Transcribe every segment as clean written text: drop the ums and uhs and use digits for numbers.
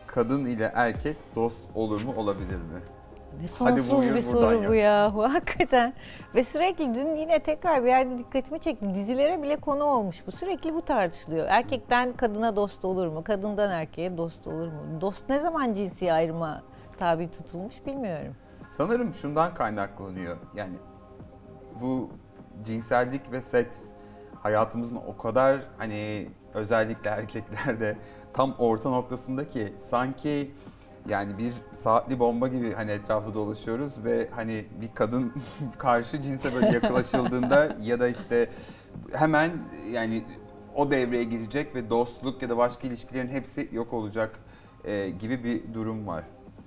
kadın ile erkek dost olur mu, olabilir mi? Ne sonsuz bir soru bu ya, hakikaten. Ve sürekli dün yine tekrar bir yerde dikkatimi çekti. Dizilere bile konu olmuş bu. Sürekli bu tartışılıyor. Erkekten kadına dost olur mu? Kadından erkeğe dost olur mu? Dost ne zaman cinsi ayrıma tabi tutulmuş bilmiyorum. Sanırım şundan kaynaklanıyor. Yani bu cinsellik ve seks hayatımızın o kadar hani özellikle erkeklerde tam orta noktasında ki sanki yani bir saatli bomba gibi hani etrafta dolaşıyoruz ve hani bir kadın karşı cinse böyle yaklaşıldığında ya da işte hemen yani o devreye girecek ve dostluk ya da başka ilişkilerin hepsi yok olacak gibi bir durum var.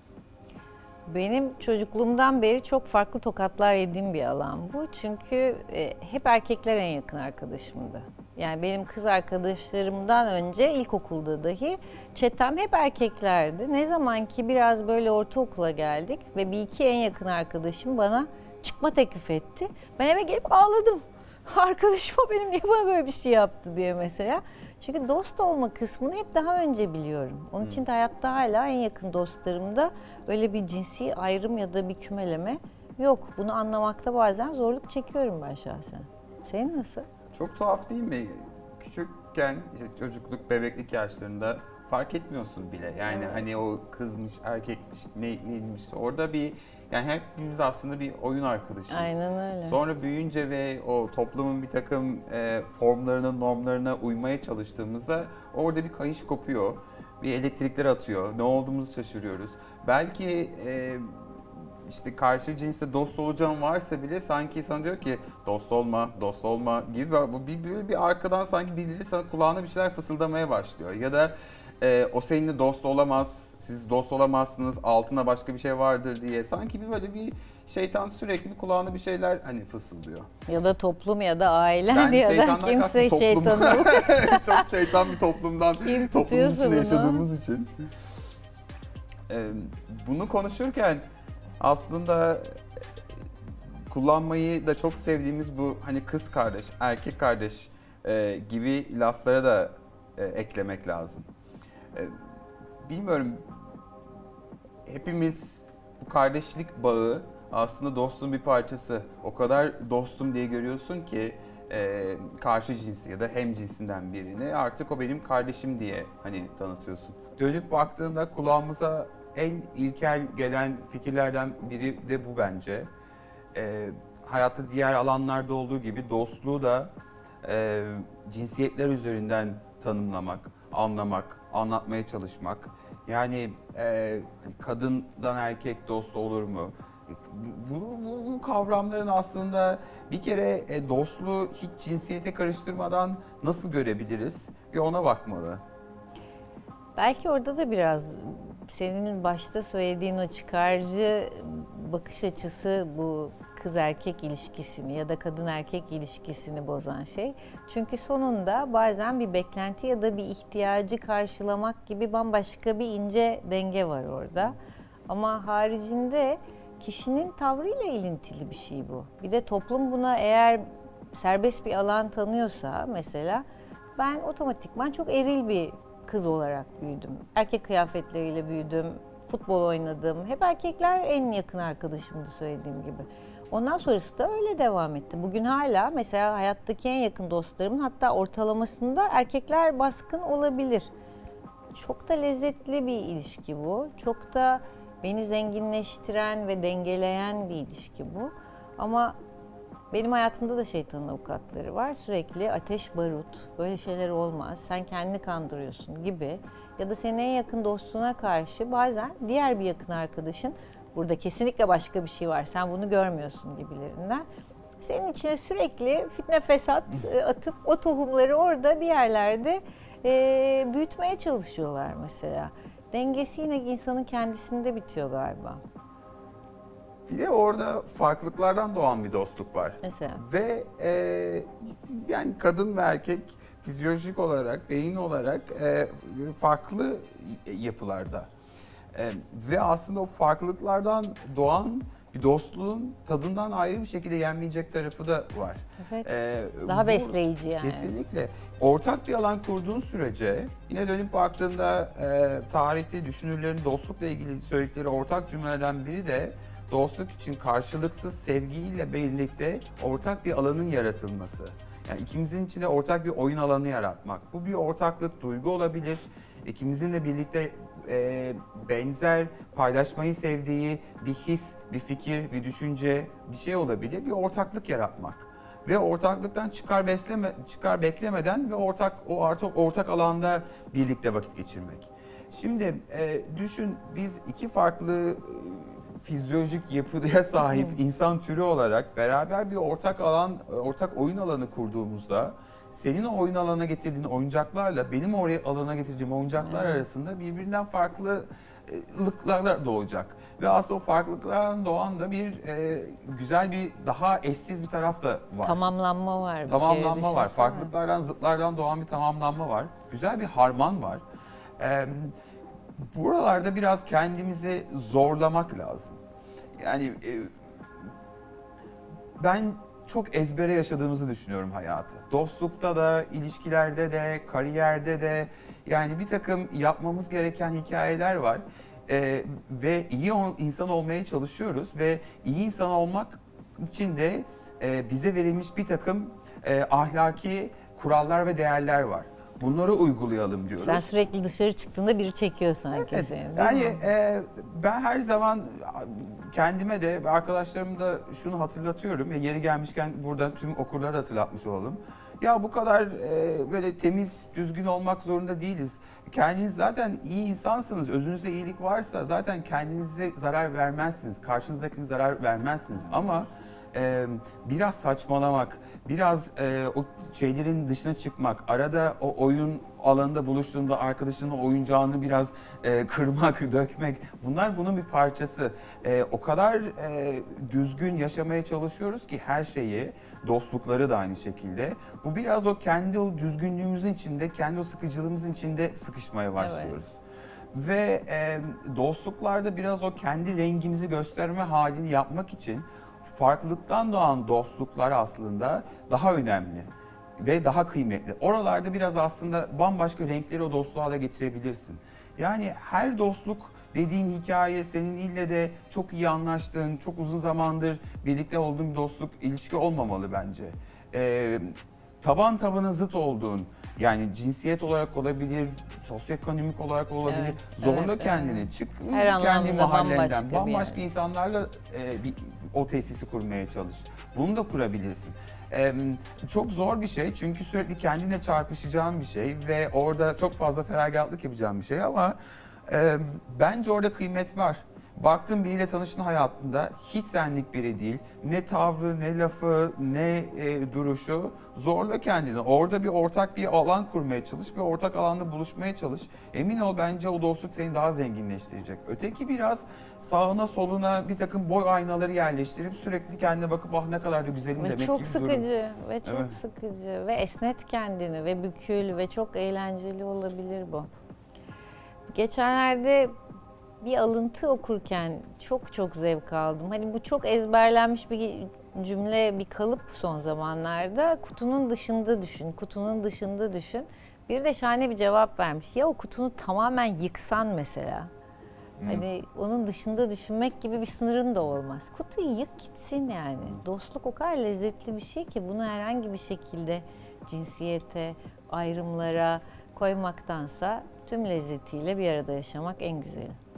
Benim çocukluğumdan beri çok farklı tokatlar yediğim bir alan bu. Çünkü hep erkekler en yakın arkadaşımdı. Yani benim kız arkadaşlarımdan önce ilkokulda dahi çetem hep erkeklerdi. Ne zaman ki biraz böyle ortaokula geldik ve bir iki en yakın arkadaşım bana çıkma teklif etti. Ben eve gelip ağladım. Arkadaşım o benim, niye bana böyle bir şey yaptı diye mesela. Çünkü dost olma kısmını hep daha önce biliyorum. Onun için de hayatta hala en yakın dostlarımda öyle bir cinsi ayrım ya da bir kümeleme yok. Bunu anlamakta bazen zorluk çekiyorum ben şahsen. Senin nasıl? Çok tuhaf değil mi? Küçükken işte çocukluk, bebeklik yaşlarında fark etmiyorsun bile. Yani hani o kızmış, erkekmiş, neymiş. Orada bir yani hepimiz aslında bir oyun arkadaşıyız. Aynen öyle. Sonra büyüyünce ve o toplumun bir takım formlarına, normlarına uymaya çalıştığımızda orada bir kayış kopuyor. Bir elektrikler atıyor. Ne olduğumuzu şaşırıyoruz. Belki işte karşı cinsle dost olacağın varsa bile sanki sana diyor ki dost olma, dost olma gibi bir arkadan sanki birileri sana kulağına bir şeyler fısıldamaya başlıyor. Ya da o seninle dost olamaz, siz dost olamazsınız, altına başka bir şey vardır diye. Sanki böyle bir şeytan sürekli kulağına bir şeyler hani fısıldıyor. Ya da toplum ya da ailen Ben ya da kimse şeytanı. Çok şeytan bir toplumdan, toplumun içinde yaşadığımız için. Bunu konuşurken aslında kullanmayı da çok sevdiğimiz bu hani kız kardeş, erkek kardeş gibi laflara da eklemek lazım. Bilmiyorum, hepimiz bu kardeşlik bağı aslında dostluğun bir parçası. O kadar dostum diye görüyorsun ki karşı cinsi ya da hem cinsinden birini artık o benim kardeşim diye hani tanıtıyorsun. Dönüp baktığında kulağımıza en ilkel gelen fikirlerden biri de bu bence. Hayatta diğer alanlarda olduğu gibi dostluğu da cinsiyetler üzerinden tanımlamak, anlamak, anlatmaya çalışmak. Yani kadından erkek dost olur mu? Bu kavramların aslında bir kere dostluğu hiç cinsiyete karıştırmadan nasıl görebiliriz? Bir ona bakmalı. Belki orada da biraz senin başta söylediğin o çıkarcı bakış açısı bu kız erkek ilişkisini ya da kadın erkek ilişkisini bozan şey. Çünkü sonunda bazen bir beklenti ya da bir ihtiyacı karşılamak gibi bambaşka bir ince denge var orada. Ama haricinde kişinin tavrıyla ilintili bir şey bu. Bir de toplum buna eğer serbest bir alan tanıyorsa mesela ben otomatikman çok eril bir kız olarak büyüdüm. Erkek kıyafetleriyle büyüdüm, futbol oynadım. Hep erkekler en yakın arkadaşımdı söylediğim gibi. Ondan sonrası da öyle devam etti. Bugün hala mesela hayattaki en yakın dostlarımın hatta ortalamasında erkekler baskın olabilir. Çok da lezzetli bir ilişki bu. Çok da beni zenginleştiren ve dengeleyen bir ilişki bu. Ama benim hayatımda da şeytanın avukatları var. Sürekli ateş barut, böyle şeyler olmaz, sen kendini kandırıyorsun gibi. Ya da senin en yakın dostuna karşı bazen diğer bir yakın arkadaşın burada kesinlikle başka bir şey var, sen bunu görmüyorsun gibilerinden. Senin içine sürekli fitne fesat atıp o tohumları orada bir yerlerde büyütmeye çalışıyorlar mesela. Dengesi yine insanın kendisinde bitiyor galiba. Bir de orada farklılıklardan doğan bir dostluk var. Mesela. Ve yani kadın ve erkek fizyolojik olarak, beyin olarak farklı yapılarda. Ve aslında o farklılıklardan doğan bir dostluğun tadından ayrı bir şekilde yenmeyecek tarafı da var. Evet. Daha besleyici yani. Kesinlikle. Ortak bir alan kurduğun sürece yine dönüp baktığında tarihte düşünürlerin dostlukla ilgili söyledikleri ortak cümlelerden biri de dostluk için karşılıksız sevgiyle birlikte ortak bir alanın yaratılması. Yani ikimizin içinde ortak bir oyun alanı yaratmak. Bu bir ortaklık, duygu olabilir. İkimizin de birlikte benzer paylaşmayı sevdiği bir his, bir fikir, bir düşünce, bir şey olabilir. Bir ortaklık yaratmak. Ve ortaklıktan çıkar beklemeden ve ortak alanda birlikte vakit geçirmek. Şimdi düşün, biz iki farklı fizyolojik yapıya sahip insan türü olarak beraber bir ortak oyun alanı kurduğumuzda senin o oyun alanına getirdiğin oyuncaklarla benim oraya alana getirdiğim oyuncaklar arasında birbirinden farklılıklar doğacak. Ve aslında o farklılıklardan doğan da bir güzel bir daha eşsiz bir taraf da var. Tamamlanma var. Tamamlanma var. Farklılıklardan, zıtlardan doğan bir tamamlanma var. Güzel bir harman var. Buralarda biraz kendimizi zorlamak lazım. Yani ben çok ezbere yaşadığımızı düşünüyorum hayatı. Dostlukta da, ilişkilerde de, kariyerde de yani bir takım yapmamız gereken hikayeler var. Ve iyi insan olmaya çalışıyoruz ve iyi insan olmak için de bize verilmiş bir takım ahlaki kurallar ve değerler var. Bunları uygulayalım diyoruz. Sen sürekli dışarı çıktığında biri çekiyor sanki evet, seni. Yani ben her zaman kendime de arkadaşlarıma da şunu hatırlatıyorum ve yeri gelmişken buradan tüm okurlara hatırlatmış olalım. Ya bu kadar böyle temiz, düzgün olmak zorunda değiliz. Kendiniz zaten iyi insansınız. Özünüzde iyilik varsa zaten kendinize zarar vermezsiniz. Karşınızdakine zarar vermezsiniz. Ama biraz saçmalamak, biraz o şeylerin dışına çıkmak, arada o oyun alanında buluştuğunda arkadaşının oyuncağını biraz kırmak, dökmek, bunlar bunun bir parçası. O kadar düzgün yaşamaya çalışıyoruz ki her şeyi, dostlukları da aynı şekilde. Bu biraz o kendi o düzgünlüğümüzün içinde, kendi o sıkıcılığımızın içinde sıkışmaya başlıyoruz. Evet. Ve dostluklarda biraz o kendi rengimizi gösterme halini yapmak için farklılıktan doğan dostluklar aslında daha önemli ve daha kıymetli. Oralarda biraz aslında bambaşka renkleri o dostluğa da getirebilirsin. Yani her dostluk dediğin hikaye senin ille de çok iyi anlaştığın, çok uzun zamandır birlikte olduğun bir dostluk ilişki olmamalı bence. Taban tabana zıt olduğun, yani cinsiyet olarak olabilir, sosyoekonomik olarak olabilir. Evet, zorla kendini, evet. Çık kendi mahallenden, bambaşka insanlarla o tesisi kurmaya çalış. Bunu da kurabilirsin. Çok zor bir şey çünkü sürekli kendine çarpışacağın bir şey ve orada çok fazla feragatlık yapacağın bir şey ama bence orada kıymet var. Baktığın biriyle tanıştığın hayatında hiç senlik biri değil. Ne tavrı, ne lafı, ne duruşu. Zorla kendini. Orada bir ortak bir alan kurmaya çalış ve ortak alanda buluşmaya çalış. Emin ol bence o dostluk seni daha zenginleştirecek. Öteki biraz sağına soluna bir takım boy aynaları yerleştirip sürekli kendine bakıp ah ne kadar da güzelim demek gibi çok sıkıcı ve çok sıkıcı ve esnet kendini ve bükül ve çok eğlenceli olabilir bu. Geçenlerde bir alıntı okurken çok zevk aldım. Hani bu çok ezberlenmiş bir cümle, bir kalıp son zamanlarda. Kutunun dışında düşün, kutunun dışında düşün. Bir de şahane bir cevap vermiş. Ya o kutunu tamamen yıksan mesela. Hani onun dışında düşünmek gibi bir sınırın da olmaz. Kutuyu yık gitsin yani. Dostluk o kadar lezzetli bir şey ki bunu herhangi bir şekilde cinsiyete, ayrımlara koymaktansa tüm lezzetiyle bir arada yaşamak en güzeli.